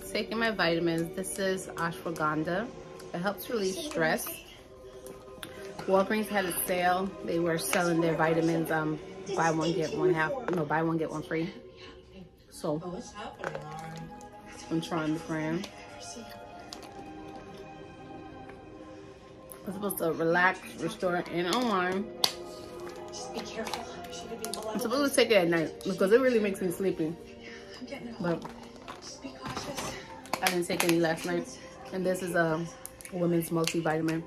taking my vitamins. This is ashwagandha. It helps relieve stress. Walgreens had a sale. They were selling their vitamins buy one get one half, no, buy one get one free. So I'm trying the brand. It's supposed to relax, restore, and unwind. Just be careful. I'm supposed to take it at night because it really makes me sleepy. But I didn't take any last night. And this is a women's multivitamin.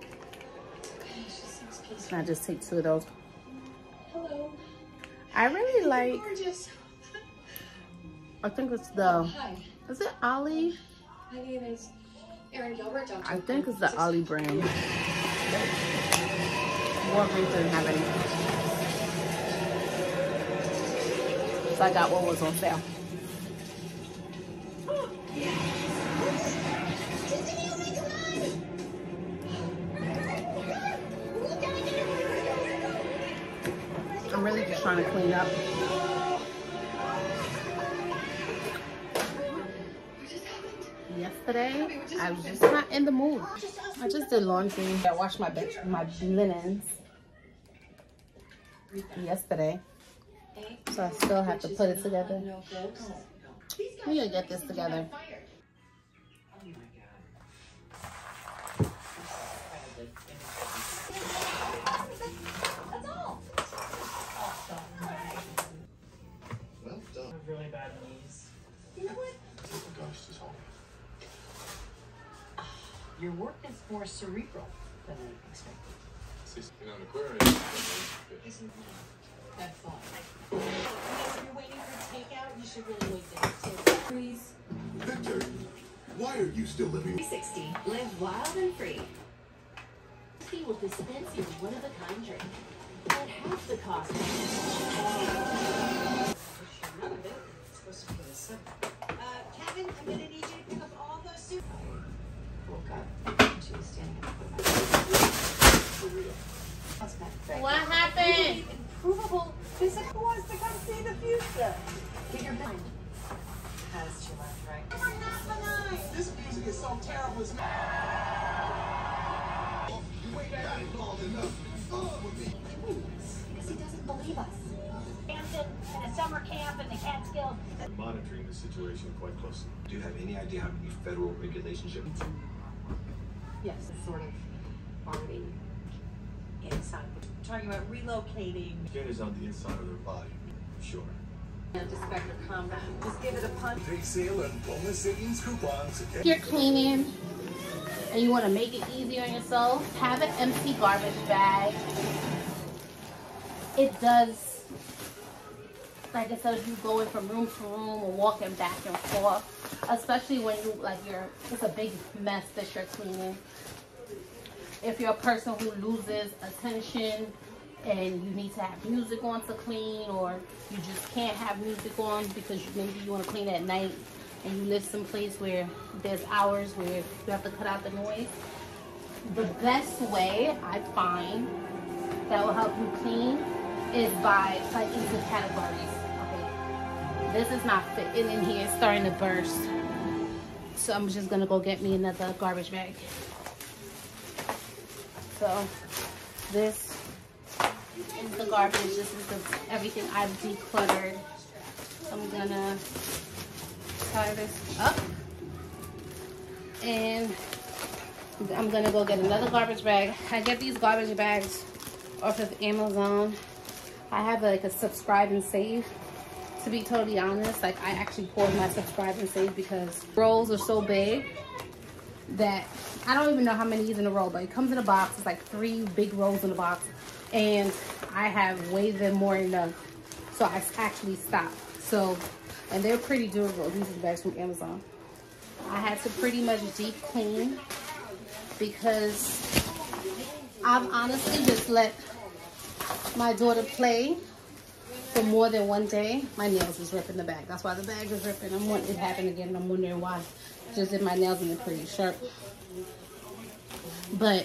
I just take 2 of those. Hello. I really like, Gorgeous. I think it's the, Hi. is it Ollie? My name is Erin Gilbert. I think it's the Ollie brand. Walgreens didn't have any. So I got what was on sale. I'm really just trying to clean up. Yesterday, I was just not in the mood. I just did laundry. I washed my linens yesterday. So I still have to put it together. We gotta get this together. Really bad knees. You know what? The ghost is home. Your work is more cerebral than I expected. On the aquarium. That's all. If you're waiting for takeout, you should really wait there too. Please. Victor, why are you still living? 360. Live wild and free. He will dispense you one of a kind drink at half the cost. Kevin, I'm gonna need you to pick up all those suits. Woke up. She was standing in the What happened? Improvable physical wants to come see the future. Get your mind. Has too much, right? You're not benign. This music is so terrible. It's you ain't got it long enough. Because he doesn't believe us. Hampton and a summer camp in the Catskills. I'm monitoring the situation quite closely. Do you have any idea how many federal regulations you have? Yes, it's sort of already inside. We're talking about relocating. Skin is on the inside of their body. Sure. And just Spectre Combat. Just give it a punch. Big sale and bonus savings coupons. If you're cleaning and you want to make it easier on yourself, have an empty garbage bag. It does, like I said, if you going from room to room or walking back and forth, especially when you it's a big mess that you're cleaning. If you're a person who loses attention and you need to have music on to clean, or you just can't have music on because maybe you want to clean at night and you live someplace where there's hours where you have to cut out the noise, the best way I find that will help you clean is by into categories. Okay, this is not fitting in here, it's starting to burst, so I'm just gonna go get me another garbage bag. So this is the garbage. This is everything I've decluttered. I'm gonna tie this up and I'm gonna go get another garbage bag. I get these garbage bags off of Amazon. I have like a subscribe and save. To be totally honest, like I actually poured my subscribe and save because rolls are so big that I don't even know how many is in a roll, but it comes in a box. It's like 3 big rolls in a box, and I have way more than enough, so I actually stopped. So, and they're pretty durable. These are the bags from Amazon. I had to pretty much deep clean because I've honestly just let my daughter play for more than one day. My nails is ripping the bag. That's why the bag is ripping. It happened again, and I'm wondering why. Just did my nails and they're pretty sharp. But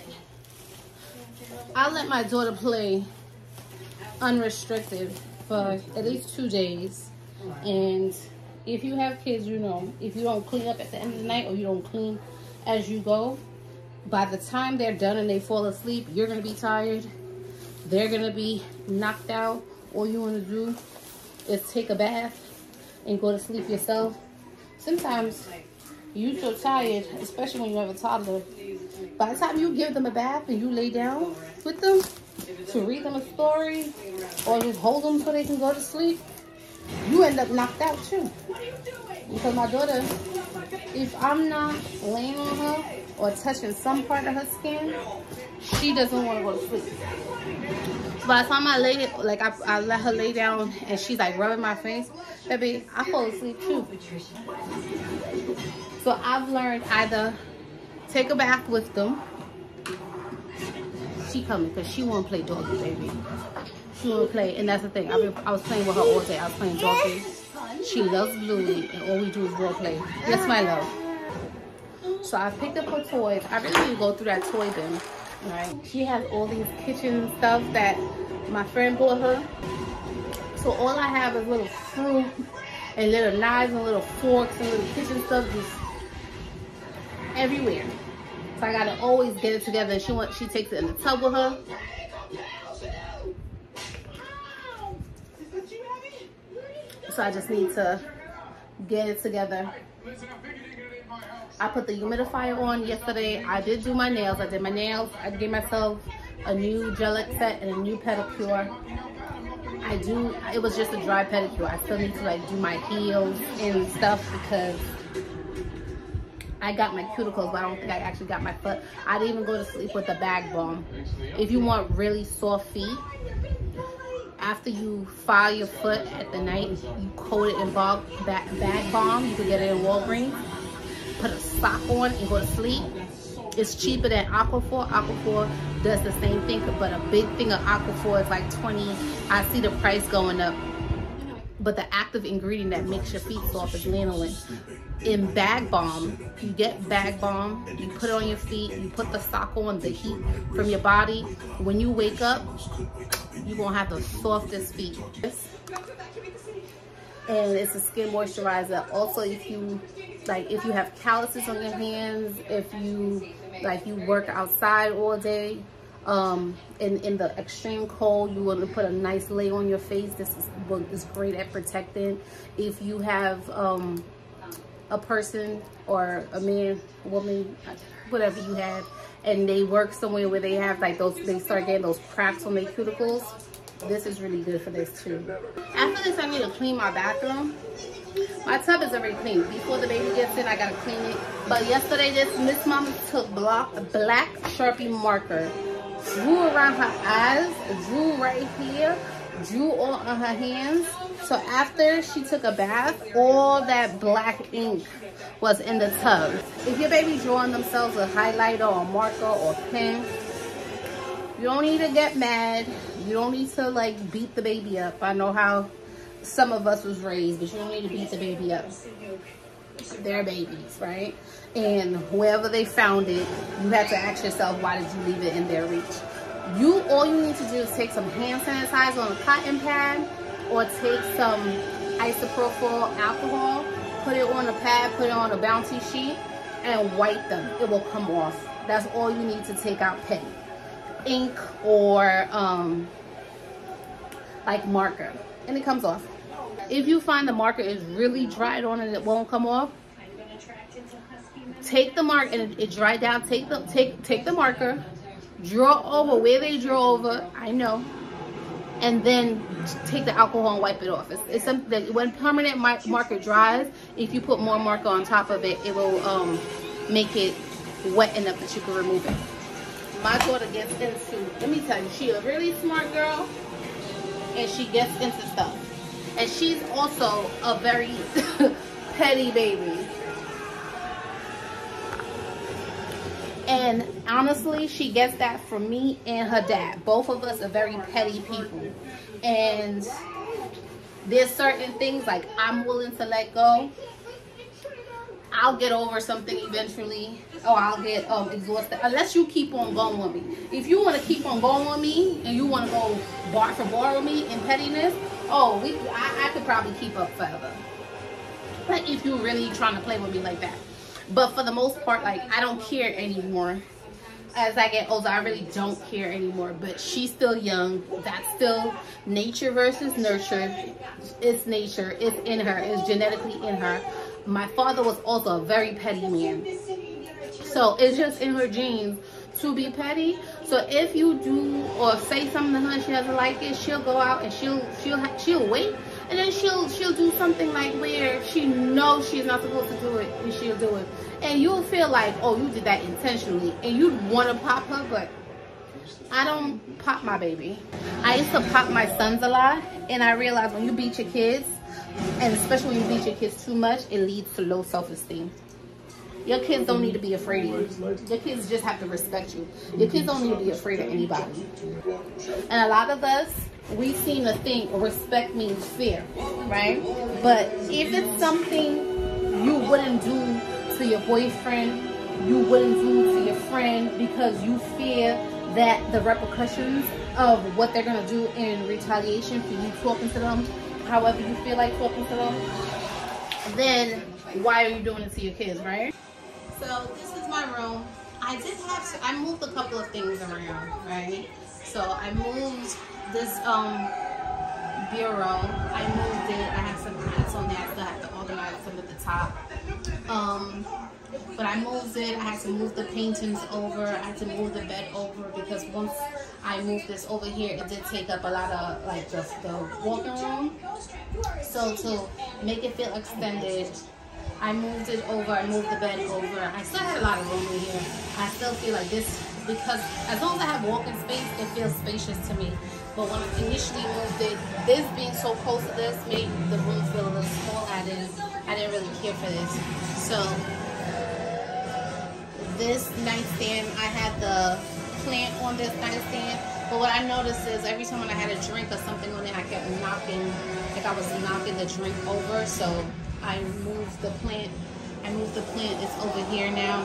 I let my daughter play unrestricted for at least 2 days, and if you have kids, you know, if you don't clean up at the end of the night or you don't clean as you go, by the time they're done and they fall asleep, you're going to be tired. They're going to be knocked out. All you want to do is take a bath and go to sleep yourself. Sometimes you're so tired, especially when you have a toddler. By the time you give them a bath and you lay down with them to read them a story or just hold them so they can go to sleep, you end up knocked out too. Because my daughter, if I'm not laying on her or touching some part of her skin, she doesn't want to go to sleep. By the time I lay it, like I let her lay down and she's like rubbing my face, baby, I fall asleep too. So I've learned either take a bath with them. She coming because she want to play doggy, baby. She want to play, and that's the thing. I was playing with her all day. I was playing doggy. She loves Bluey, and all we do is role play. Yes, my love. So I picked up her toys. I really need to go through that toy bin. Right? She has all these kitchen stuff that my friend bought her. So all I have is little fruit and little knives and little forks and little kitchen stuff just everywhere. So I gotta always get it together. And she takes it in the tub with her. So I just need to get it together. I put the humidifier on yesterday. I did do my nails. I did my nails. I gave myself a new gel set and a new pedicure. It was just a dry pedicure. I still need to like do my heels and stuff because I got my cuticles, but I don't think I actually got my foot. I didn't even go to sleep with a bag balm. If you want really soft feet, after you file your foot at the night, you coat it in bag balm. You can get it in Walgreens. Put a sock on and go to sleep. It's cheaper than Aquaphor. Aquaphor does the same thing, but a big thing of Aquaphor is like $20. I see the price going up. But the active ingredient that makes your feet soft is lanolin. In bag balm, you get bag balm, you put it on your feet, you put the sock on, the heat from your body. When you wake up, you're gonna have the softest feet. And it's a skin moisturizer. Also, if you have calluses on your hands, if you work outside all day, in the extreme cold, you want to put a nice lay on your face. This is great at protecting. If you have a person or a man, woman, whatever you have, and they work somewhere where they have like they start getting those cracks on their cuticles, this is really good for this too. After this, I need to clean my bathroom. My tub is already clean. Before the baby gets in, I gotta clean it. But yesterday, Miss Mama took black Sharpie marker, drew around her eyes, drew right here, drew all on her hands. So after she took a bath, all that black ink was in the tub. If your baby drawing themselves a highlighter or a marker or a pen, you don't need to get mad. You don't need to like beat the baby up. I know how some of us was raised, but you don't need to beat the baby up. They're babies, right? And wherever they found it, you have to ask yourself, why did you leave it in their reach? All you need to do is take some hand sanitizer on a cotton pad, or take some isopropyl alcohol, put it on a pad, put it on a bouncy sheet, and wipe them. It will come off. That's all you need to take out petty. Ink or like marker, and it comes off. If you find the marker is really dried on and it won't come off, take the marker and it dried down. Take the marker, draw over where they draw over. I know. And then take the alcohol and wipe it off. It's something that when permanent marker dries, if you put more marker on top of it, it will make it wet enough that you can remove it. My daughter gets into, let me tell you, she's a really smart girl, and she gets into stuff. And she's also a very petty baby. And honestly, she gets that from me and her dad. Both of us are very petty people. And there's certain things like I'm willing to let go. I'll get over something eventually, or I'll get exhausted, unless you keep on going with me. If you want to keep on going with me and you want to go bar for bar with me in pettiness, I could probably keep up forever. Like if you're really trying to play with me like that. But for the most part, like I don't care anymore. As I get older, I really don't care anymore. But she's still young. That's still nature versus nurture. It's nature. It's in her. It's genetically in her. My father was also a very petty man. So it's just in her genes to be petty. So if you do or say something to her and she doesn't like it, she'll go out and she'll wait. And then she'll do something like where she knows she's not supposed to do it, and she'll do it. And you'll feel like, oh, you did that intentionally. And you'd want to pop her, but I don't pop my baby. I used to pop my sons a lot. And I realized when you beat your kids, and especially when you beat your kids too much, it leads to low self-esteem. Your kids don't need to be afraid of you. Your kids just have to respect you. Your kids don't need to be afraid of anybody. And a lot of us, we seem to think respect means fear, right? But if it's something you wouldn't do to your boyfriend, you wouldn't do to your friend because you fear that the repercussions of what they're going to do in retaliation for you talking to them, however you feel like talking to them, then why are you doing it to your kids, right? So this is my room. I moved a couple of things around, right? So I moved this bureau. I moved it. I have some hats on there. I still have to organize them at the top. But I moved it. I had to move the paintings over. I had to move the bed over because once I moved this over here, it did take up a lot of like the walking room. So to make it feel extended, I moved it over. I moved the bed over. I still had a lot of room in here. I still feel like this, because as long as I have walking space, it feels spacious to me. But when I initially moved it, this being so close to this made the room feel a little small. I didn't really care for this. So this nightstand, I had the plant on this nightstand. But what I noticed is every time when I had a drink or something on it, I kept knocking, like I was knocking the drink over. So I moved the plant. It's over here now.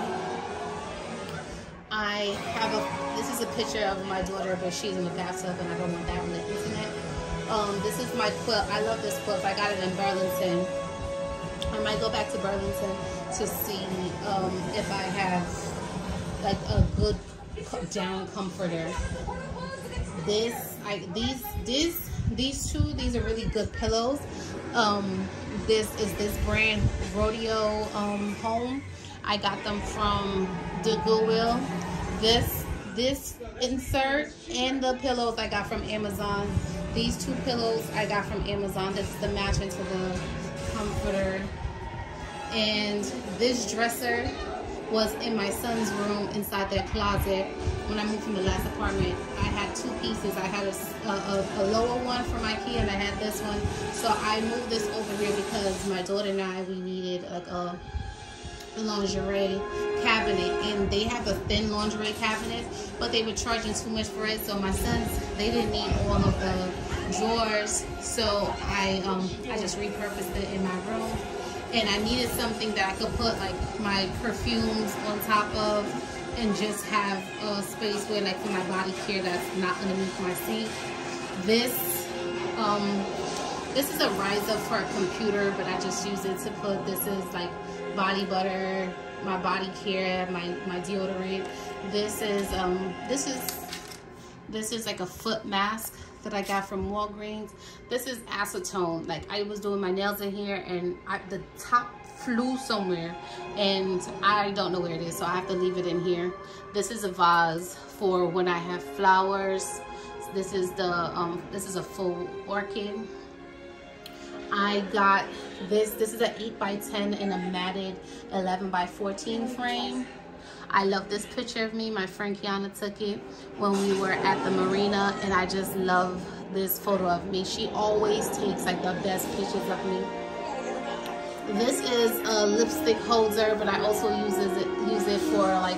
I have this is a picture of my daughter, but she's in the bathtub and I don't want that on the internet. This is my quilt. I love this quilt. I got it in Burlington. I might go back to Burlington to see if I have like a good down comforter. These are really good pillows. This is this brand Rodeo Home. I got them from the Goodwill. This insert and the pillows I got from Amazon. These two pillows I got from Amazon. This is the match into the comforter. And this dresser was in my son's room inside their closet. When I moved from the last apartment, I had two pieces. I had a lower one from IKEA and I had this one. So I moved this over here because my daughter and I, we needed like a lingerie cabinet, and they have a thin lingerie cabinet, but they were charging too much for it. So my sons, they didn't need all of the drawers, so I just repurposed it in my room. And I needed something that I could put like my perfumes on top of and just have a space where like for my body care that's not underneath my sink. This is a riser for a computer, but I just use it to put, this is like body butter, my body care, my deodorant. This is like a foot mask that I got from Walgreens. This is acetone. Like I was doing my nails in here and the top flew somewhere and I don't know where it is, so I have to leave it in here. This is a vase for when I have flowers. This is a full orchid. I got this is an 8x10 in a matted 11x14 frame. I love this picture of me. My friend Kiana took it when we were at the marina, and I just love this photo of me. She always takes like the best pictures of me. This is a lipstick holder, but I also use it for like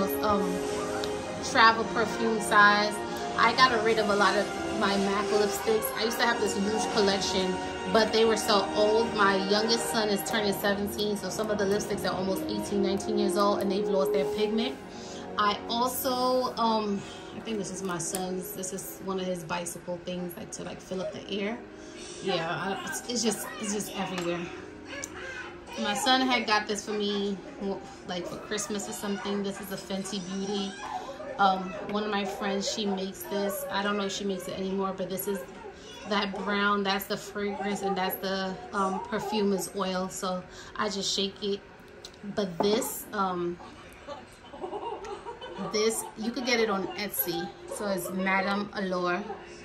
travel perfume size. I got rid of a lot of my MAC lipsticks. I used to have this huge collection, but they were so old. My youngest son is turning 17, so some of the lipsticks are almost 18, 19 years old, and they've lost their pigment. I also, I think this is my son's. This is one of his bicycle things, like to like fill up the air. Yeah, it's just everywhere. My son had got this for me like for Christmas or something. This is a Fenty Beauty. One of my friends, she makes this. I don't know if she makes it anymore, but this is that brown. That's the fragrance, and that's the perfume is oil. So I just shake it. But this this you could get it on Etsy. So it's Madame Allure,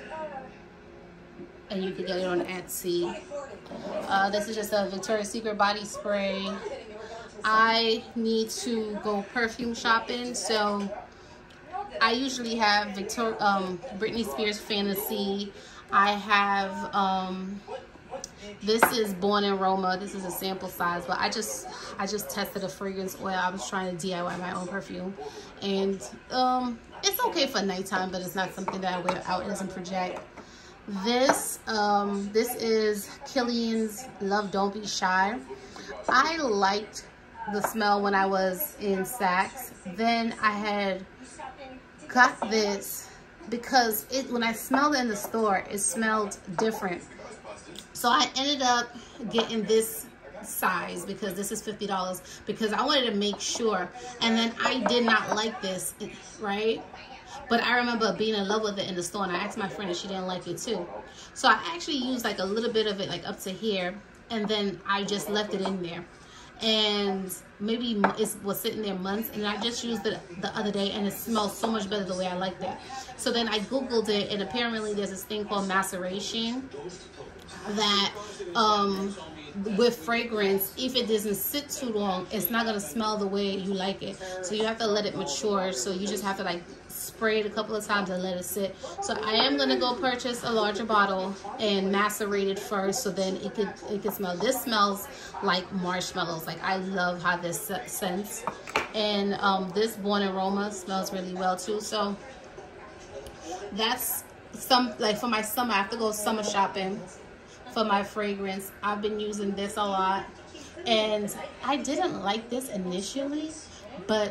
and you could get it on Etsy. This is just a Victoria's Secret body spray. I need to go perfume shopping, so I usually have Britney Spears Fantasy. I have this is Born in Roma. This is a sample size, but I just tested a fragrance oil. I was trying to DIY my own perfume, and it's okay for nighttime, but it's not something that I wear out. It doesn't project. This is Killian's Love Don't Be Shy. I liked the smell when I was in Saks. Then I had got this because when I smelled it in the store, it smelled different. So I ended up getting this size because this is $50 because I wanted to make sure. And then I did not like this, right? But I remember being in love with it in the store, and I asked my friend if she didn't like it too. So I actually used like a little bit of it, like up to here, and then I just left it in there. And maybe it was sitting there months, and I just used it the other day, and it smells so much better the way I liked it. So then I Googled it, and apparently there's this thing called maceration that with fragrance, if it doesn't sit too long, it's not gonna smell the way you like it. So you have to let it mature. So you just have to like spray it a couple of times and let it sit. So I am gonna go purchase a larger bottle and macerate it first, so then it could smell. This smells like marshmallows. Like I love how this scents, and this Born in Roma smells really well too. So that's like for my summer. I have to go summer shopping for my fragrance. I've been using this a lot, and I didn't like this initially, but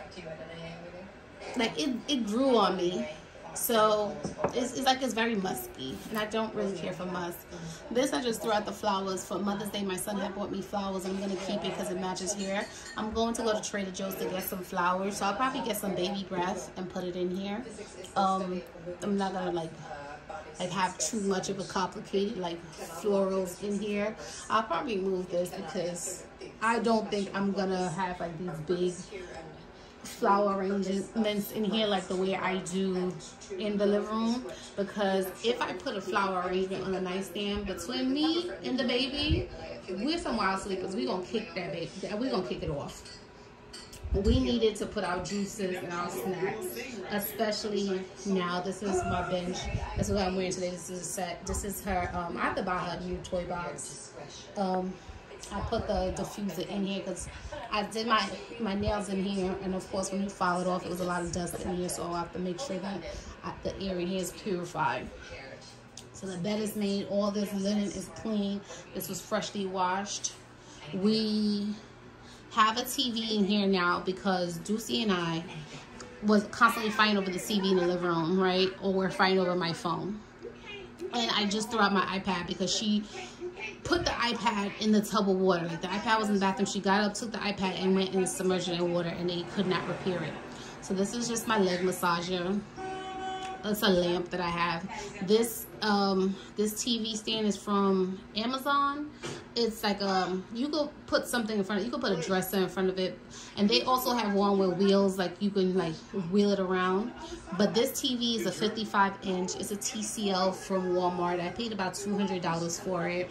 like it grew on me. So it's like it's very musky, and I don't really care for musk. This I just threw out the flowers for Mother's Day. My son had bought me flowers. I'm gonna keep it because it matches here. I'm going to go to Trader Joe's to get some flowers, so I'll probably get some baby breath and put it in here. I'm not gonna like have too much of a complicated like florals in here. I'll probably move this because I don't think I'm gonna have like these big flower arrangements in here like the way I do in the living room, because if I put a flower arrangement on the nightstand between me and the baby, we're some wild sleepers. We're gonna kick that baby, we're gonna kick it off. We needed to put our juices and our snacks, especially now. This is my bench. That's what I'm wearing today. This is a set. This is her, I have to buy her a new toy box. I put the diffuser in here because I did my nails in here, and of course when you file it off, it was a lot of dust in here, so I have to make sure that the area here is purified. So the bed is made. All this linen is clean. This was freshly washed. We have a TV in here now because Ducey and I was constantly fighting over the TV in the living room, right? Or we're fighting over my phone. And I just threw out my iPad because she put the iPad in the tub of water. Like the iPad was in the bathroom. She got up, took the iPad, and went and submerged it in water, and they could not repair it. So this is just my leg massager. It's a lamp that I have. This TV stand is from Amazon. It's like you could put something in front of it. You could put a dresser in front of it, and they also have one with wheels, like you can like wheel it around. But this TV is a 55-inch. It's a TCL from Walmart. I paid about $200 for it.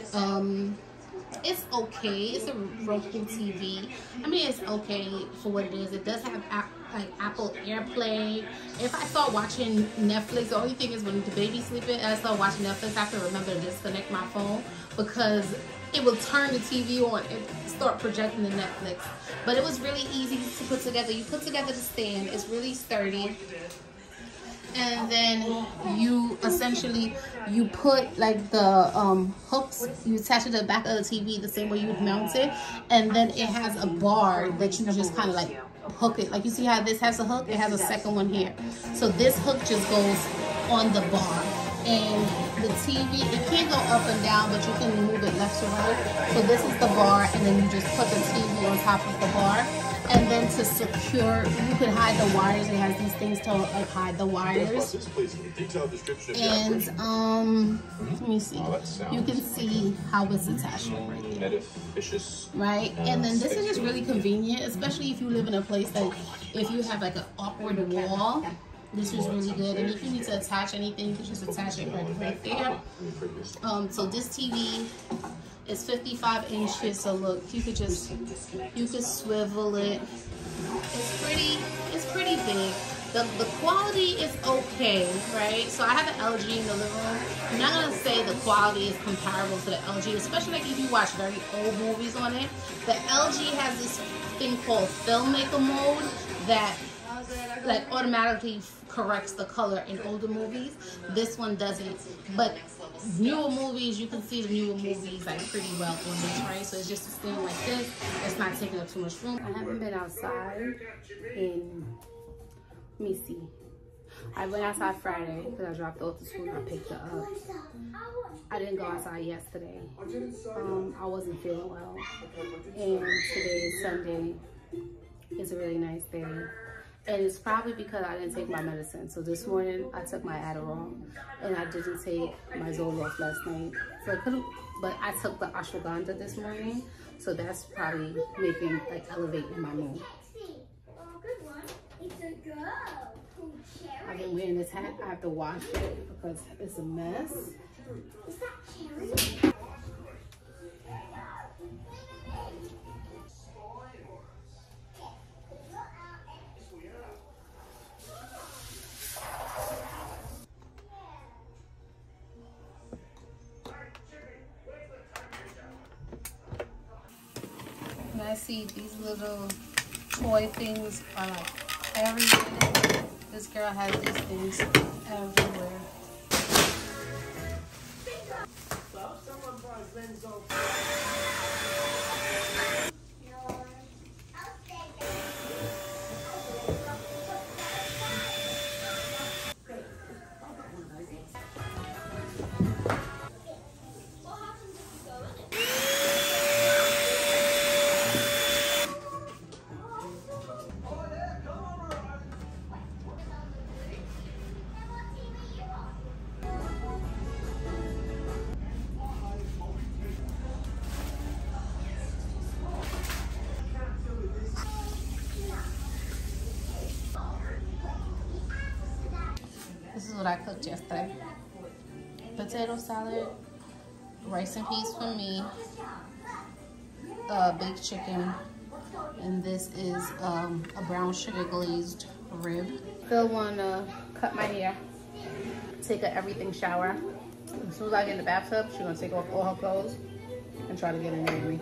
It's okay. It's a Roku TV. I mean, it's okay for what it is. It does have like Apple AirPlay. If I start watching Netflix, the only thing is when the baby's sleeping and I start watching Netflix, I have to remember to disconnect my phone because it will turn the TV on and start projecting the Netflix. But it was really easy to put together. You put together the stand. It's really sturdy. And then you essentially put like the hooks, you attach it to the back of the TV the same way you would mount it, and then it has a bar that you just kind of like hook it. Like you see how this has a hook, it has a second one here. So this hook just goes on the bar, And the TV, it can't go up and down, but you can move it left to right. So this is the bar, and then you just put the TV on top of the bar. And then to secure, you can hide the wires. It has these things to like hide the wires. And let me see. You can see how it's attached right there. Right? And then this is just really convenient, especially if you live in a place that if you have like an awkward wall. This is really good, and if you need to attach anything, you can just attach it right there. So this TV is 55 inches. So look, you could swivel it. It's pretty big. The quality is okay, right? So I have an LG in the living room. I'm not gonna say the quality is comparable to the LG, especially like if you watch very old movies on it. The LG has this thing called filmmaker mode that like automatically corrects the color in older movies. This one doesn't, but newer movies, you can see the newer movies like pretty well on this, right? So it's just a stand like this. It's not taking up too much room. I haven't been outside in, let me see. I went outside Friday because I dropped off to school and I picked her up. I didn't go outside yesterday. I wasn't feeling well. And today is Sunday. It's a really nice day. And it's probably because I didn't take my medicine. So this morning I took my Adderall and I didn't take my Zoloft last night. So I couldn't, but I took the ashwagandha this morning. So that's probably making, like, elevating my mood. I've been wearing this hat. I have to wash it because it's a mess. And I see these little toy things are like everywhere. This girl has these things everywhere. This is what I cooked yesterday. Potato salad, rice and peas for me, baked chicken, and this is a brown sugar glazed rib. Still wanna cut my hair, take a everything shower. As soon as I get in the bathtub, she's gonna take off all her clothes and try to get in there with me.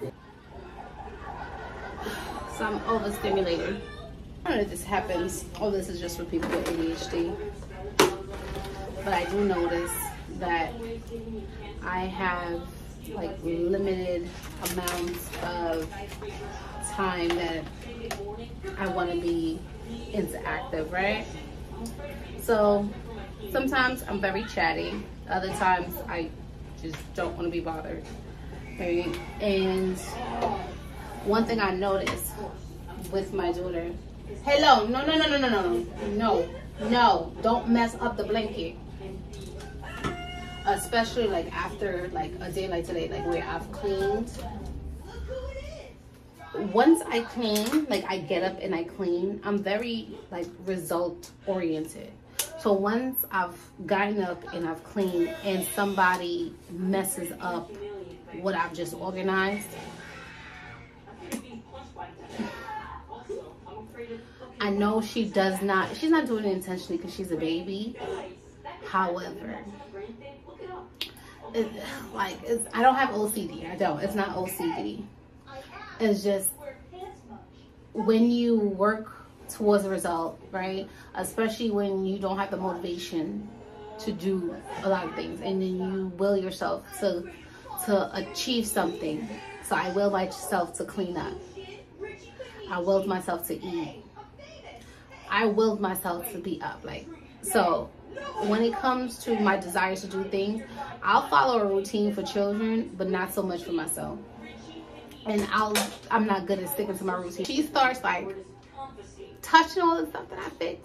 So I'm overstimulated. I don't know if this happens. Oh, this is just for people with ADHD. But I do notice that I have like limited amounts of time that I want to be interactive, right? So sometimes I'm very chatty. Other times I just don't want to be bothered, right? And one thing I noticed with my daughter, hello, no, don't mess up the blanket. Especially like after like a day like today, like where I've cleaned. Once I clean, like I get up and I clean, I'm very like result oriented. So once I've gotten up and I've cleaned and somebody messes up what I've just organized, I know she's not doing it intentionally because she's a baby. However, I don't have OCD. I don't. It's not OCD. It's just when you work towards a result, right? Especially when you don't have the motivation to do a lot of things, and then you will yourself to achieve something. So I will myself to clean up. I willed myself to eat. I willed myself to be up. Like, so when it comes to my desires to do things, I'll follow a routine for children, but not so much for myself. And I'm not good at sticking to my routine. She starts like touching all the stuff that I fixed.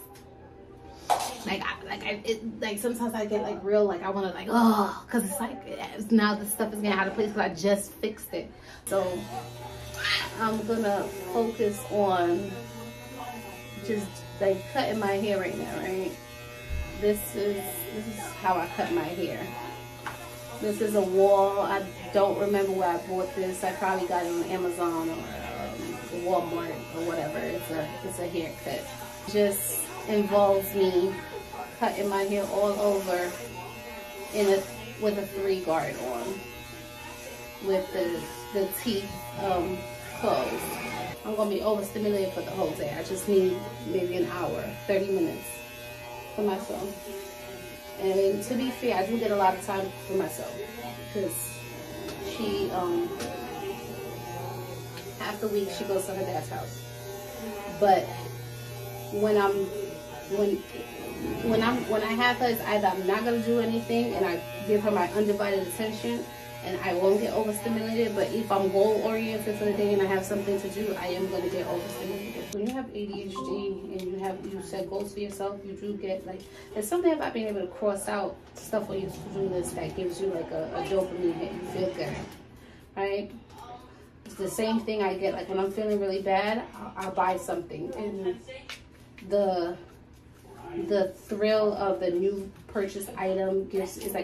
Like sometimes I get like real, like I want to like, oh, because it's like now the stuff is getting out of place because I just fixed it. So I'm gonna focus on just like cutting my hair right now, right? This is how I cut my hair. This is a wall. I don't remember where I bought this. I probably got it on Amazon or Walmart or whatever. It's a haircut. Just involves me cutting my hair all over with a 3-guard on, with the teeth closed. I'm gonna be overstimulated for the whole day. I just need maybe an hour, 30 minutes for myself. And to be fair, I do get a lot of time for myself because she half the week she goes to her dad's house. But when I have her, it's either I'm not gonna do anything and I give her my undivided attention and I won't get overstimulated. But if I'm goal oriented for the day and I have something to do, I am gonna get overstimulated. When you have ADHD and you set goals for yourself, you do get like, there's something about being able to cross out stuff on your to-do list that gives you like a dopamine hit. You feel good, right? It's the same thing I get like when I'm feeling really bad. I'll buy something, and the thrill of the new purchased item gives me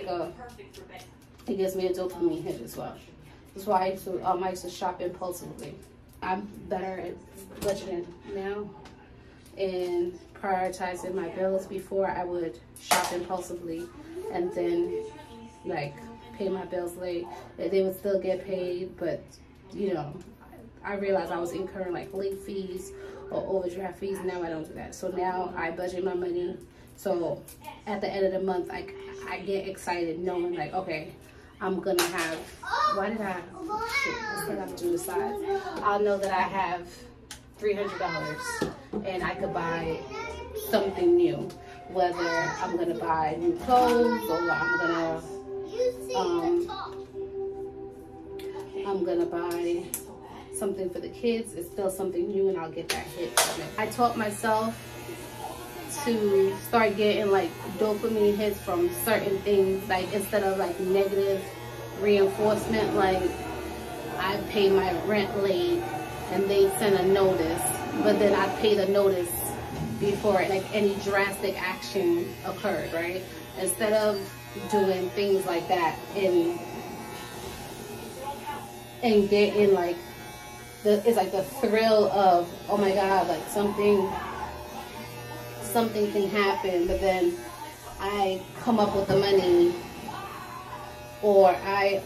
a dopamine hit as well. That's why I used to shop impulsively. I'm better at budgeting now and prioritizing my bills. Before I would shop impulsively and then like pay my bills late. They would still get paid, but you know, I realized I was incurring like late fees or overdraft fees. Now I don't do that. So now I budget my money. So at the end of the month, I get excited knowing like, okay, I'm gonna have, why did I still have to do the sides? I'll know that I have $300 and I could buy something new. Whether I'm gonna buy new clothes or I'm gonna buy something for the kids. It's still something new and I'll get that hit from it. I taught myself to start getting like dopamine hits from certain things, like instead of like negative reinforcement, like I pay my rent late and they send a notice, but then I pay the notice before like any drastic action occurred, right? Instead of doing things like that and getting like it's like the thrill of, oh my god, like something can happen, but then I come up with the money, or I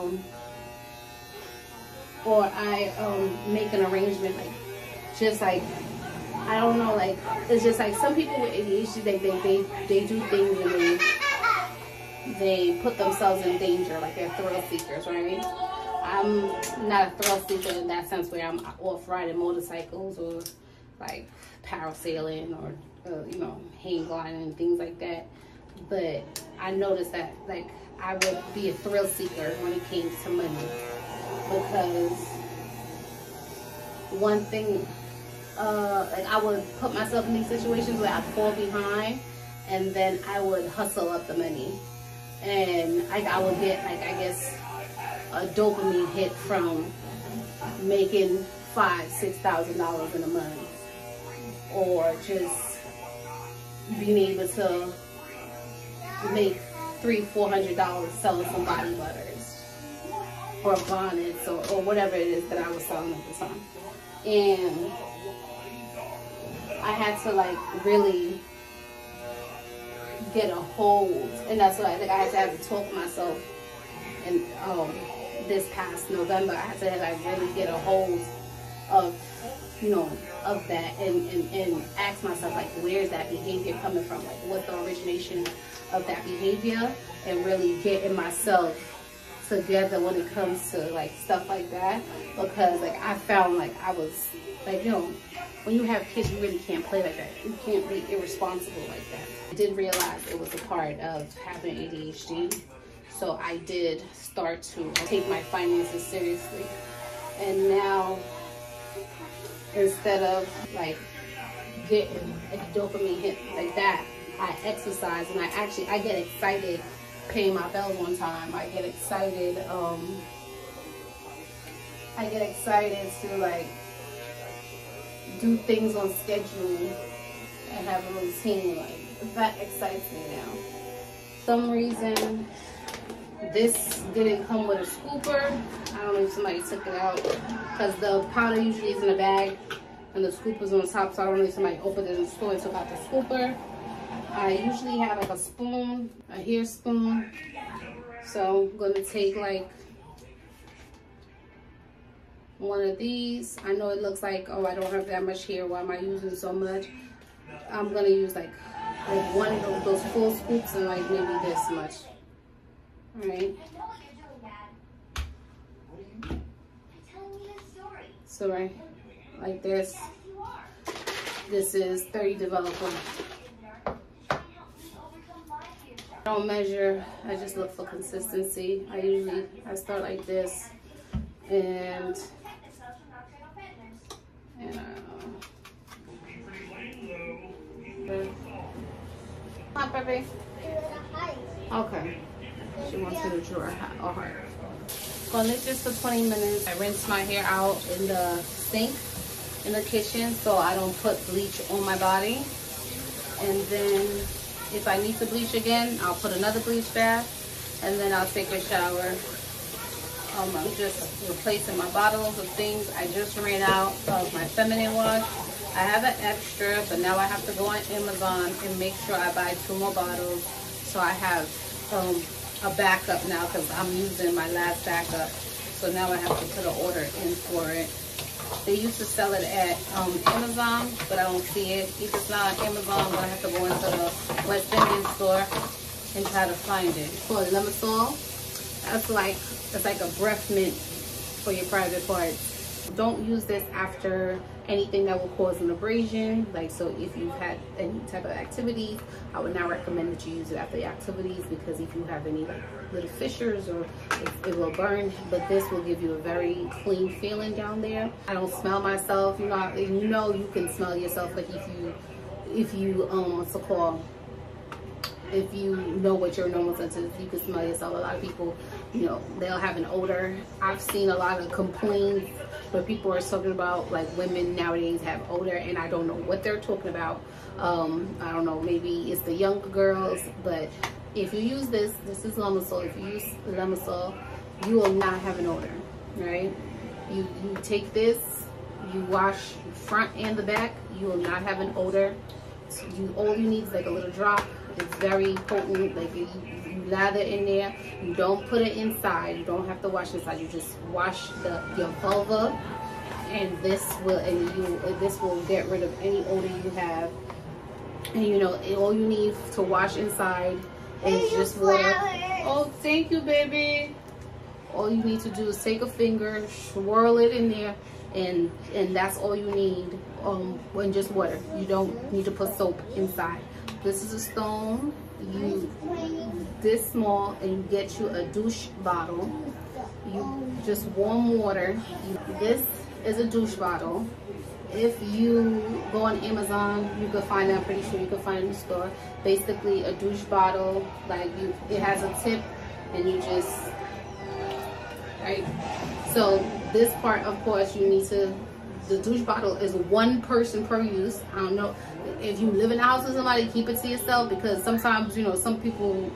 make an arrangement, like just like, I don't know, like it's just like some people with ADHD, they do things and they put themselves in danger, like they're thrill seekers, right? I'm not a thrill seeker in that sense, where I'm off riding motorcycles or like parasailing or you know, hang gliding and things like that. But I noticed that like I would be a thrill seeker when it came to money, because one thing, like I would put myself in these situations where I'd fall behind and then I would hustle up the money, and I would get like, I guess, a dopamine hit from making $5,000–6,000 in a month, or just being able to make $300–400 selling some body butters or bonnets or whatever it is that I was selling at the time. And I had to like really get a hold, and that's what I think I had to have to talk to myself. And this past November, I had to like really get a hold of, you know, of that, and ask myself like, where's that behavior coming from? Like, what's the origination of that behavior? And really getting myself together when it comes to like stuff like that, because like I found like I was like, you know, when you have kids, you really can't play like that. You can't be irresponsible like that. I did realize it was a part of having ADHD, so I did start to take my finances seriously. And now, instead of like getting a dopamine hit like that, I exercise, and I get excited paying my bills on time. I get excited to like do things on schedule and have a routine. Like that excites me now. For some reason this didn't come with a scooper. I don't know if somebody took it out, because the powder usually is in a bag and the scooper's on top, so I don't know if somebody opened it in the store and took out the scooper. I usually have like a spoon, a hair spoon. So I'm gonna take like one of these. I know it looks like, oh, I don't have that much hair, why am I using so much? I'm gonna use like one of those full scoops and like maybe this much. All right. So right, like this. This is 30 developer. I don't measure, I just look for consistency. I start like this, and hi, baby. Okay. She wants me to draw her heart. So this just for 20 minutes. I rinse my hair out in the sink in the kitchen so I don't put bleach on my body. And then if I need to bleach again, I'll put another bleach bath, and then I'll take a shower. I'm just replacing my bottles of things. I just ran out of my feminine wash. I have an extra, but now I have to go on Amazon and make sure I buy 2 more bottles, so I have a backup now, because I'm using my last backup. So now I have to put an order in for it. They used to sell it at Amazon, but I don't see it. If it's not on Amazon, I'm gonna have to go into the West Indian store and try to find it. It's called Lemisol. It's like a breath mint for your private parts. Don't use this after anything that will cause an abrasion. Like, so if you've had any type of activities, I would not recommend that you use it after the activities, because if you have any like little fissures, or it will burn. But this will give you a very clean feeling down there. I don't smell myself. You know you can smell yourself, like if you what's it called? If you know what your normal sense is, you can smell yourself. A lot of people, you know, they'll have an odor. I've seen a lot of complaints where people are talking about like women nowadays have odor, and I don't know what they're talking about. I don't know, maybe it's the younger girls, but if you use this is Lemisol. If you use Lemisol, you will not have an odor, right? You take this, you wash front and the back, you will not have an odor. All you need is like a little drop. It's very potent. Like you lather in there. You don't put it inside. You don't have to wash inside. You just wash your vulva, and this will get rid of any odor you have. And you know, all you need to wash inside is just water. Oh, thank you, baby. All you need to do is take a finger, swirl it in there, and that's all you need. And just water. You don't need to put soap inside. This is a stone. You this small, and you get you a douche bottle. You just warm water. This is a douche bottle. If you go on Amazon, you can find it. I'm pretty sure you can find it in the store. Basically, a douche bottle, like it has a tip, and you just right. So this part, of course, you need to. The douche bottle is 1 person per use. I don't know if you live in a house with somebody, keep it to yourself, because sometimes, you know, some people,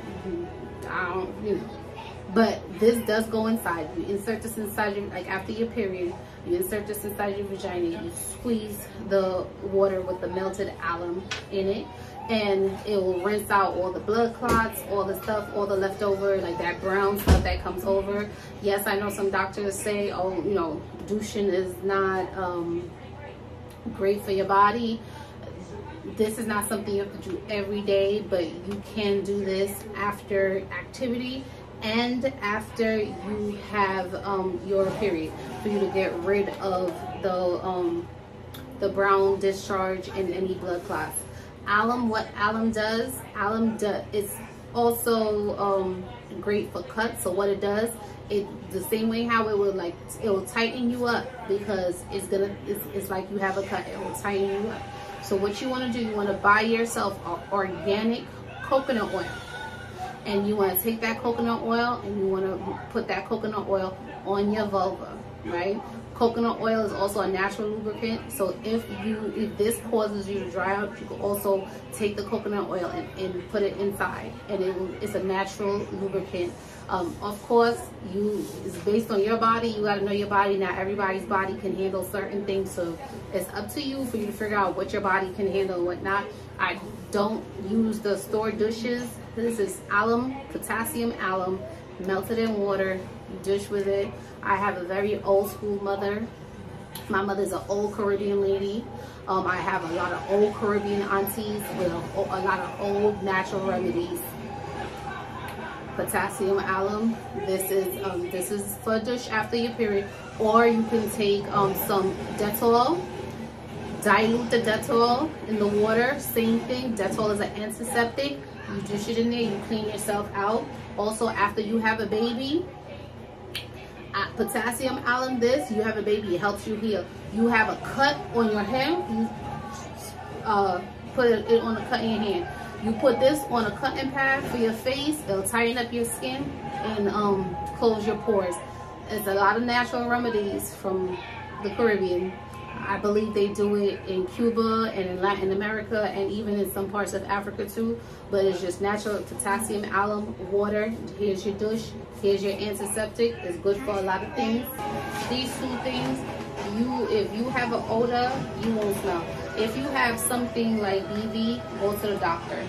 but this does go inside. You insert this inside your, like after your period, you insert this inside your vagina, you squeeze the water with the melted alum in it, and it will rinse out all the blood clots, all the stuff, all the leftover, like that brown stuff that comes over. Yes, I know some doctors say, oh, you know, douching is not great for your body. This is not something you have to do every day, but you can do this after activity, and after you have your period, for you to get rid of the brown discharge and any blood clots. Alum, what alum does, is also great for cuts. So what it does, it the same way how it will it will tighten you up, because it's like you have a cut, it will tighten you up. So what you want to do, you want to buy yourself organic coconut oil, and you want to take that coconut oil and you want to put that coconut oil on your vulva, right? Coconut oil is also a natural lubricant, so if this causes you to dry out, you can also take the coconut oil and put it inside, and it's a natural lubricant. Of course, it's based on your body. You got to know your body. Not everybody's body can handle certain things, so it's up to you for you to figure out what your body can handle and what not. I don't use the store douches. This is alum, potassium alum, melted in water. You dish with it. I have a very old school mother. My mother's an old Caribbean lady. I have a lot of old Caribbean aunties with a lot of old natural remedies. Potassium alum. This is for a dish after your period, or you can take some Dettol. Dilute the Dettol in the water. Same thing. Dettol is an antiseptic. You dish it in there. You clean yourself out. Also, after you have a baby, potassium alum. You have a baby. It helps you heal. You have a cut on your hand. You put it on a cut in your hand. You put this on a cutting pad for your face. It'll tighten up your skin and close your pores. It's a lot of natural remedies from the Caribbean. I believe they do it in Cuba and in Latin America and even in some parts of Africa too. But it's just natural potassium alum, water. Here's your douche. Here's your antiseptic. It's good for a lot of things. These two things, if you have an odor, you won't smell. If you have something like BV, go to the doctor.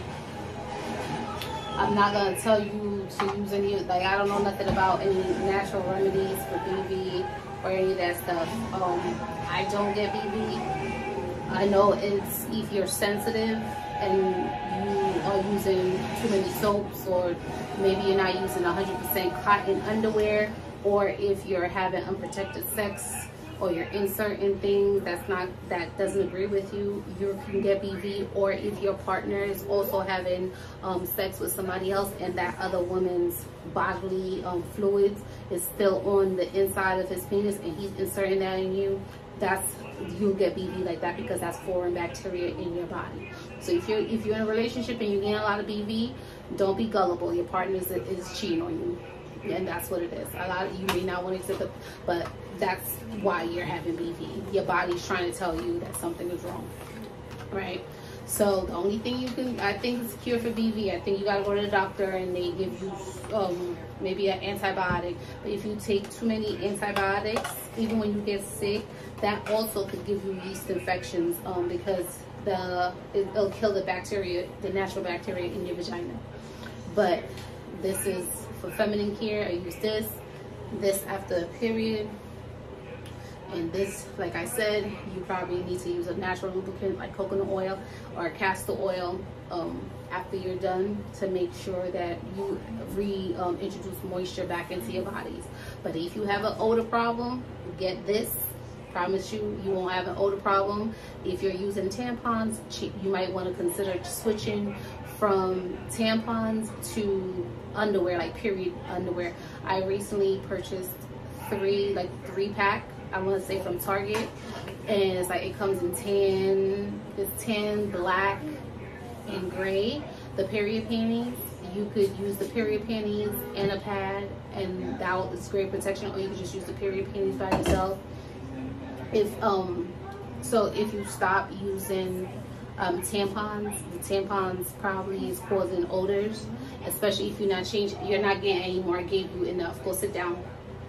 I'm not gonna tell you to use any, I don't know nothing about any natural remedies for BV or any of that stuff. I don't get BV. I know it's if you're sensitive and you are using too many soaps, or maybe you're not using 100% cotton underwear, or if you're having unprotected sex, or you're inserting things that doesn't agree with you, you can get BV. Or if your partner is also having sex with somebody else and that other woman's bodily fluids is still on the inside of his penis and he's inserting that in you, you'll get BV like that, because that's foreign bacteria in your body. So if you're in a relationship and you're getting a lot of BV, don't be gullible. Your partner is cheating on you. And that's what it is. A lot of you may not want to accept it, but that's why you're having BV. Your body's trying to tell you that something is wrong, right? So the only thing you can, I think, is cure for BV. I think you got to go to the doctor and they give you maybe an antibiotic. But if you take too many antibiotics, even when you get sick, that also could give you yeast infections, because it'll kill the bacteria, the natural bacteria in your vagina. But this is for feminine care. I use this after a period. And this, like I said, you probably need to use a natural lubricant like coconut oil or castor oil after you're done, to make sure that you introduce moisture back into your bodies. But if you have an odor problem, get this. Promise you won't have an odor problem. If you're using tampons, you might want to consider switching from tampons to underwear, like period underwear. I recently purchased three pack, I want to say, from Target, and it's like, it comes in tan, black, and gray. The period panties, you could use the period panties and a pad, and that is great protection. Or you could just use the period panties by yourself. If you stop using tampons, the tampons probably is causing odors, especially if you're not getting any more. I gave you enough. Go sit down.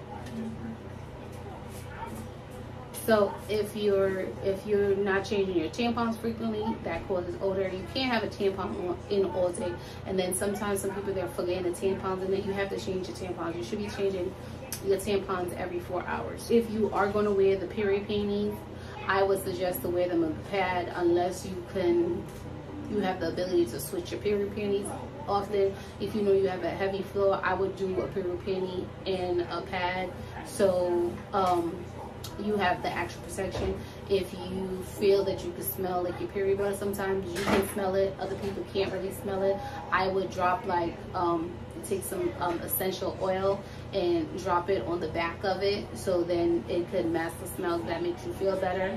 So if you're not changing your tampons frequently, that causes odor. You can't have a tampon in all day. And then sometimes some people, they're forgetting the tampons, and then you have to change your tampons. You should be changing your tampons every 4 hours. If you are going to wear the period panties, I would suggest to wear them on the pad, unless you can You have the ability to switch your period panties often. If you know you have a heavy flow, I would do a period panty and a pad, so you have the actual protection. If you feel that you can smell like your period blood, sometimes you can smell it, other people can't really smell it. I would drop like take some essential oil and drop it on the back of it, so then it could mask the smell. That makes you feel better.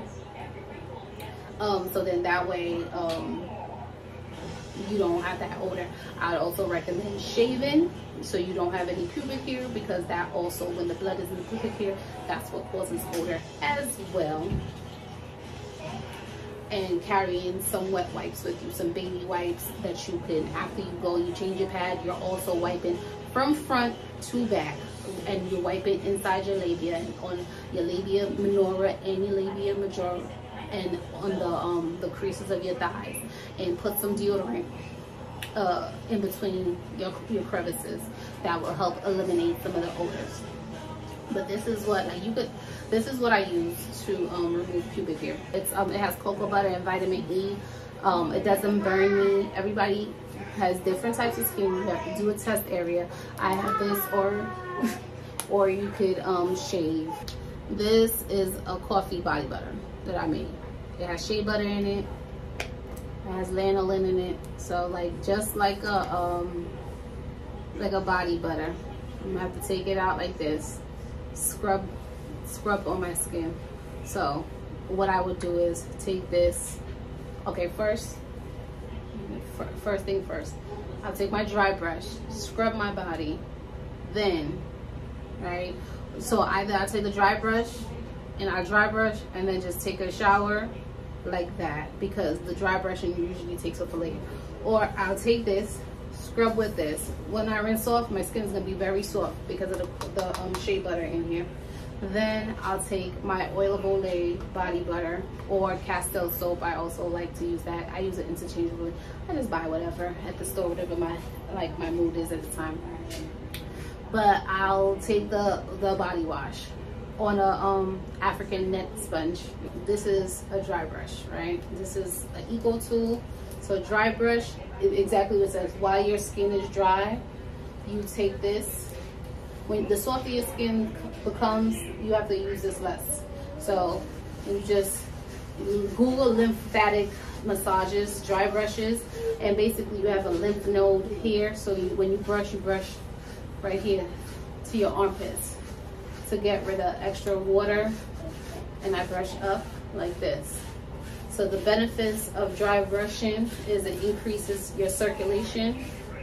So then that way you don't have that odor. I'd also recommend shaving so you don't have any pubic hair, because that also, when the blood is in the pubic hair, that's what causes odor as well. And carrying some wet wipes with you, some baby wipes that you can, after you go, you change your pad, you're also wiping from front to back, and you're wiping inside your labia and on your labia minora and your labia majora and on the creases of your thighs, and put some deodorant in between your crevices. That will help eliminate some of the odors. But this is what this is what I use to remove pubic hair. It has cocoa butter and vitamin E. It doesn't burn me. Everybody has different types of skin. You have to do a test area. I have this, or you could shave. This is a coffee body butter that I made. It has shea butter in it. It has lanolin in it. So like, just like a body butter. I'm gonna have to take it out like this. Scrub on my skin. So what I would do is take this. Okay, first thing first, I'll take my dry brush, scrub my body, then, right? So either I take the dry brush and I dry brush and then just take a shower like that, because the dry brushing usually takes off a layer. Or I'll take this, scrub with this. When I rinse off, my skin is gonna be very soft because of the shea butter in here. Then I'll take my Oil of Olay body butter or Castile soap. I also like to use that. I use it interchangeably. I just buy whatever at the store, whatever my mood is at the time. But I'll take the body wash on a African net sponge. This is a dry brush, right? This is an eco tool. So dry brush, exactly what it says. While your skin is dry, you take this. When the softer your skin becomes, you have to use this less. So you just Google lymphatic massages, dry brushes, and basically you have a lymph node here. So when you brush right here to your armpits to get rid of extra water. And I brush up like this. So the benefits of dry brushing is it increases your circulation.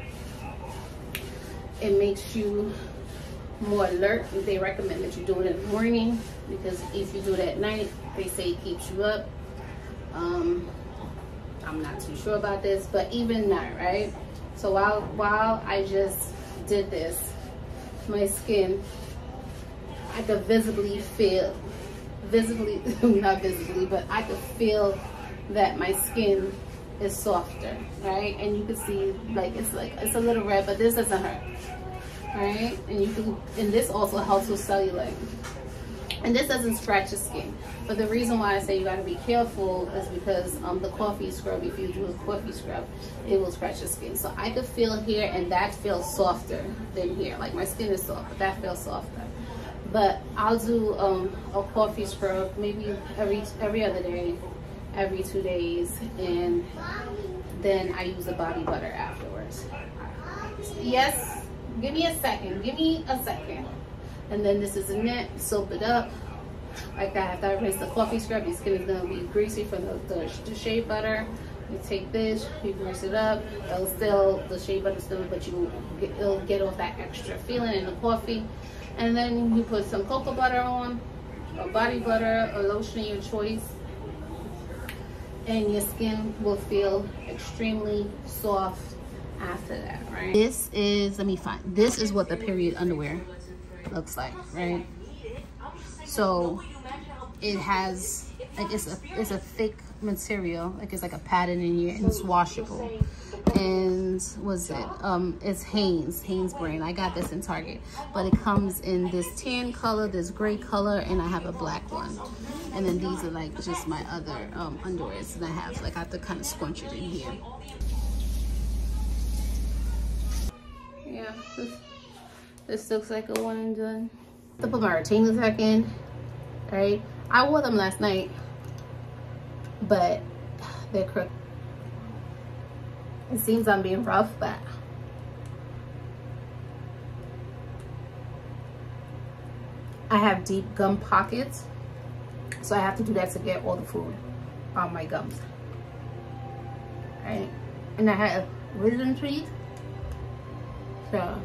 It makes you more alert. They recommend that you do it in the morning, because if you do it at night, they say it keeps you up. I'm not too sure about this, but even that, right? So while I just did this, my skin, I could visibly feel, not visibly, but I could feel that my skin is softer, right? And you can see it's a little red, but this doesn't hurt. Right, and this also helps with cellulite, and this doesn't scratch your skin. But the reason why I say you got to be careful is because the coffee scrub, if you do a coffee scrub, it will scratch your skin. So I could feel here, and that feels softer than here. Like my skin is soft, but that feels softer. But I'll do a coffee scrub maybe every other day, every 2 days, and then I use the body butter afterwards. Yes. Give me a second. And then this is a net. Soap it up like that. After I rinse the coffee scrub, your skin is going to be greasy from the shea butter. You take this, you grease it up. The shea butter still, but it'll get off that extra feeling in the coffee. And then you put some cocoa butter on, or body butter, or lotion of your choice, and your skin will feel extremely soft after that, right? This is, this is what the period underwear looks like, right? So it has like it's a thick material, like it's like a pattern in here, and it's washable. And what's it? It's Hanes brand. I got this in Target, but it comes in this tan color, this gray color, and I have a black one. And then these are like just my other underwears, and I have like I have to kind of squinch it in here. Yeah, this looks like a one and done. To put my retainers back in, right? I wore them last night, but they're crooked. It seems I'm being rough, but I have deep gum pockets, so I have to do that to get all the food on my gums. Right? And I have wisdom teeth, so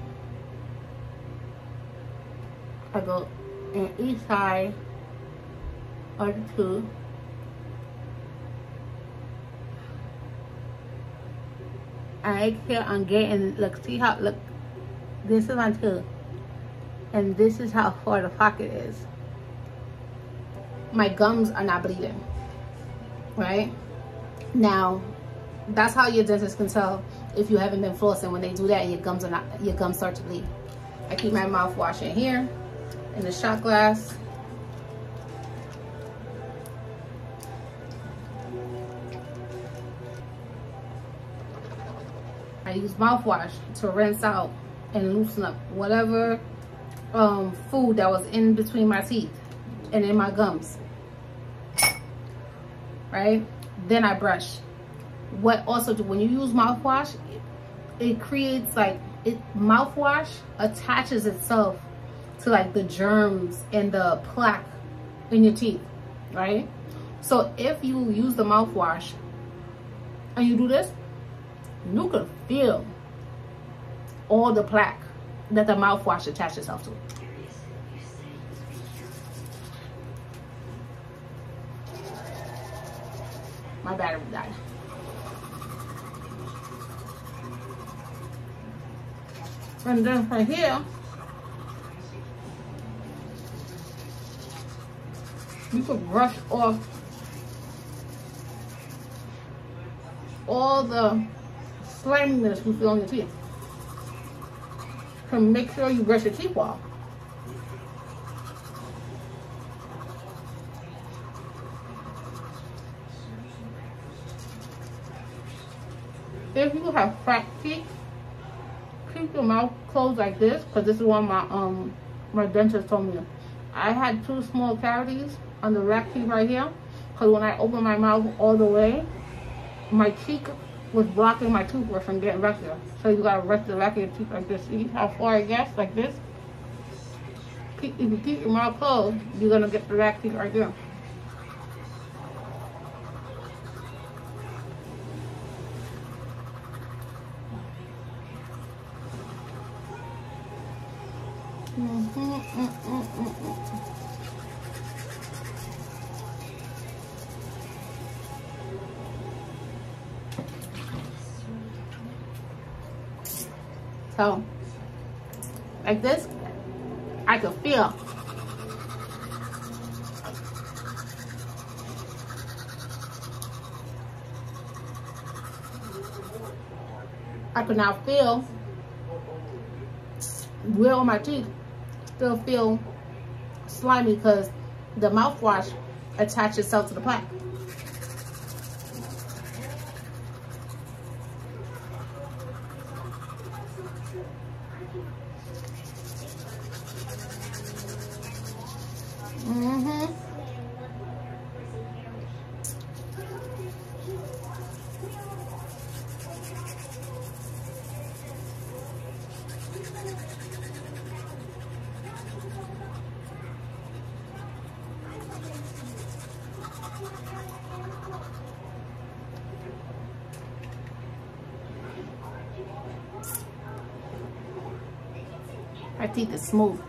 I go in each side of the tooth. I make sure I'm getting, look, see how, look, this is my tooth, and this is how far the pocket is. My gums are not bleeding, right? Now, that's how your dentist can tell if you haven't been flossing. When they do that, your gums start to bleed. I keep my mouthwash in here, in the shot glass. I use mouthwash to rinse out and loosen up whatever food that was in between my teeth and in my gums, right? Then I brush. What also do, when you use mouthwash, it creates like, mouthwash attaches itself to like the germs and the plaque in your teeth, right? So if you use the mouthwash and you do this, you can feel all the plaque that the mouthwash attaches itself to. My battery died. And then right here, you can brush off all the sliminess you feel on your teeth. So make sure you brush your teeth off. If you have cracked teeth, keep your mouth closed like this, because this is what my dentist told me. I had 2 small cavities on the back teeth right here, because when I opened my mouth all the way, my cheek was blocking my toothbrush from getting back there. So you gotta rest the back of your teeth like this. See how far it gets, like this? If you keep your mouth closed, you're gonna get the back teeth right there. So, like this, I could feel. I could now feel where on my teeth still feel slimy because the mouthwash attaches itself to the plaque. My teeth is smooth.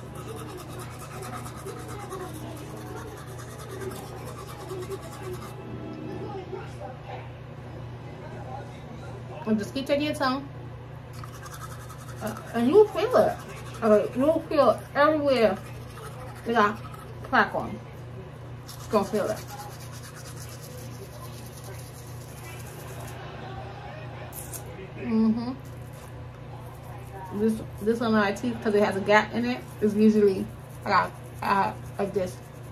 And just keep taking your tongue. And you'll feel it. You'll feel everywhere they got plaque on. Gonna feel it. This one on my teeth, because it has a gap in it, is usually I got like this.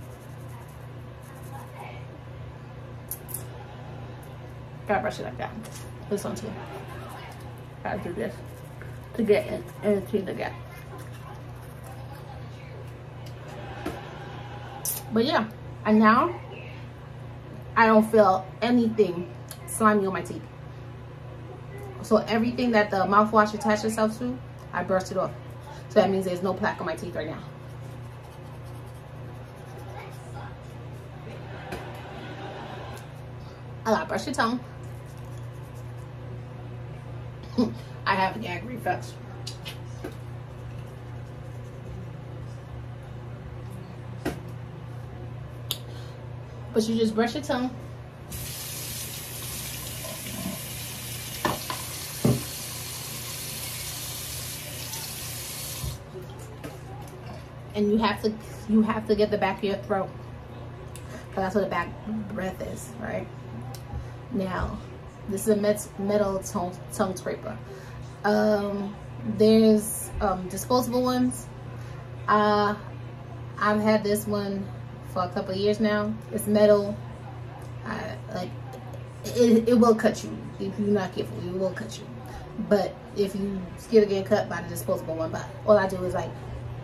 Gotta brush it like that. This one too. Gotta do this to get in and between the gap. But yeah, and now I don't feel anything slimy on my teeth. So everything that the mouthwash attached itself to, I brushed it off. So that means there's no plaque on my teeth right now. I gotta brush your tongue. I have a gag reflex. But you just brush your tongue. And you have to get the back of your throat, because that's what the back breath is, right? Now, this is a metal tongue scraper. There's disposable ones. I've had this one for a couple of years now. It's metal. Like it will cut you if you're not careful. It will cut you. But if you scared of getting cut by the disposable one, but all I do is like.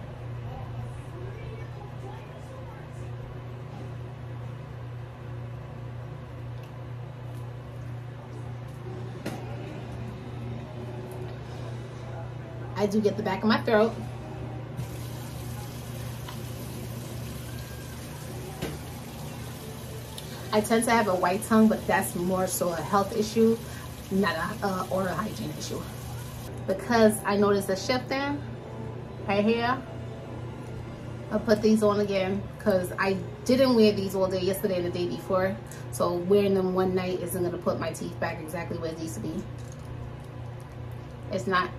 I do get the back of my throat. I tend to have a white tongue, but that's more so a health issue, not a oral hygiene issue. Because I noticed a shift in right here, I'll put these on again because I didn't wear these all day yesterday and the day before. So wearing them one night isn't gonna put my teeth back exactly where it needs to be. It's not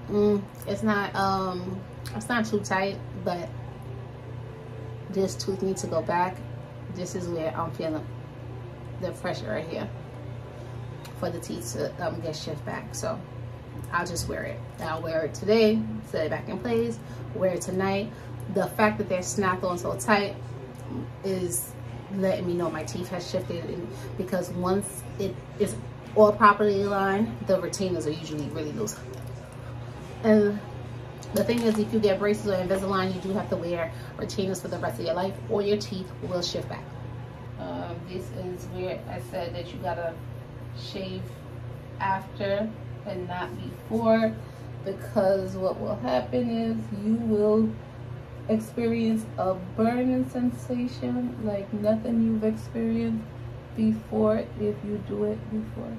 too tight, but this tooth needs to go back. This is where I'm feeling the pressure right here for the teeth to get shift back. So I'll just wear it. I'll wear it today, set it back in place, wear it tonight. The fact that they're snapped on so tight is letting me know my teeth has shifted, because once it is all properly aligned, the retainers are usually really loose. And the thing is, if you get braces or Invisalign, you do have to wear retainers for the rest of your life, or your teeth will shift back. This is where I said that you gotta shave after and not before, because what will happen is you will experience a burning sensation like nothing you've experienced before if you do it before.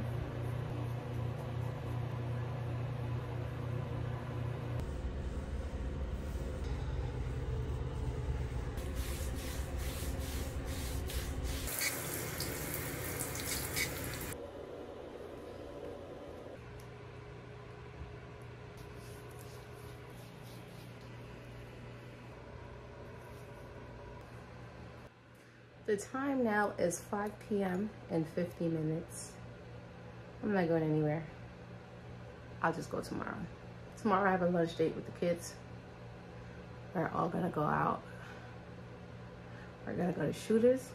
The time now is 5 p.m. and 50 minutes. I'm not going anywhere. I'll just go tomorrow. Tomorrow I have a lunch date with the kids. We're all gonna go out. We're gonna go to Shooters.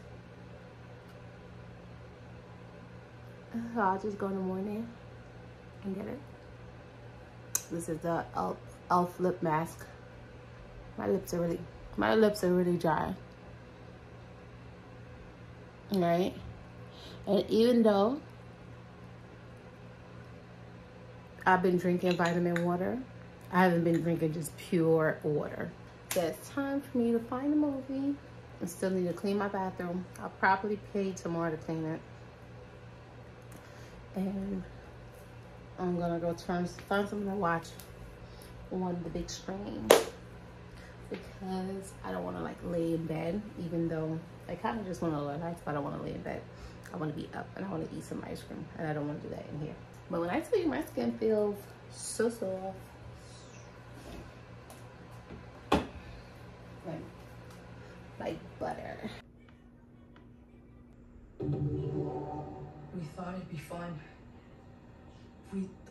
So I'll just go in the morning and get it. This is the elf lip mask. My lips are really dry. Right? And even though I've been drinking vitamin water, I haven't been drinking just pure water. So it's time for me to find a movie. I still need to clean my bathroom. I'll probably pay tomorrow to clean it. And I'm gonna go find something to watch on the big screen, because I don't want to like lay in bed, even though I kind of just want to relax, but I don't want to lay in bed. I want to be up and I want to eat some ice cream, and I don't want to do that in here. But when I tell you my skin feels so soft, like butter. thought it'd be fun if we